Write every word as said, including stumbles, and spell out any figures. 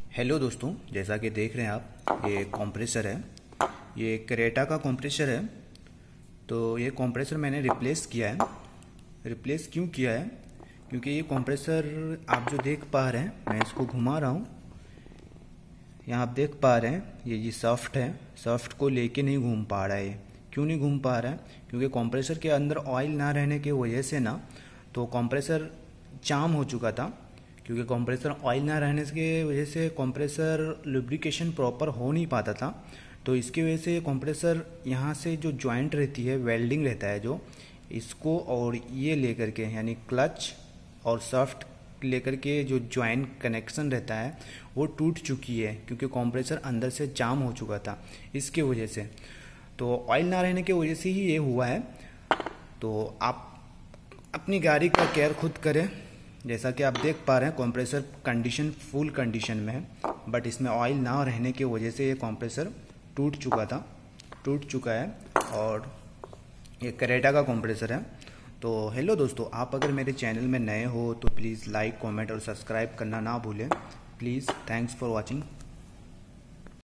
Hello दोस्तों, जैसा कि देख रहे हैं आप, ये कंप्रेसर है। ये क्रेटा का कंप्रेसर है। तो ये कंप्रेसर मैंने रिप्लेस किया है। रिप्लेस क्यों किया है? क्योंकि ये कंप्रेसर आप जो देख पा रहे हैं, मैं इसको घुमा रहा हूँ। यहाँ आप देख पा रहे हैं, ये ये सॉफ्ट है। सॉफ्ट को लेके नहीं घूम पा रहा है। ये क्यों नहीं घूम पा रहा है? क्योंकि कंप्रेसर के अंदर ऑयल ना रहने की वजह से ना तो कंप्रेसर जाम हो चुका था। क्योंकि कंप्रेसर ऑयल ना रहने की वजह से कंप्रेसर लुब्रिकेशन प्रॉपर हो नहीं पाता था। तो इसकी वजह से कंप्रेसर यहाँ से जो जॉइंट रहती है, वेल्डिंग रहता है जो, इसको और ये लेकर के यानी क्लच और सॉफ्ट लेकर के जो जॉइंट कनेक्शन रहता है वो टूट चुकी है। क्योंकि कंप्रेसर अंदर से जाम हो चुका था इसके वजह से। तो ऑयल ना रहने की वजह से ही ये हुआ है। तो आप अपनी गाड़ी का केयर खुद करें। जैसा कि आप देख पा रहे हैं, कंप्रेसर कंडीशन फुल कंडीशन में है, बट इसमें ऑयल ना रहने की वजह से ये कंप्रेसर टूट चुका था टूट चुका है। और ये क्रेटा का कंप्रेसर है। तो हेलो दोस्तों, आप अगर मेरे चैनल में नए हो तो प्लीज़ लाइक, कमेंट और सब्सक्राइब करना ना भूलें। Please, thanks for watching.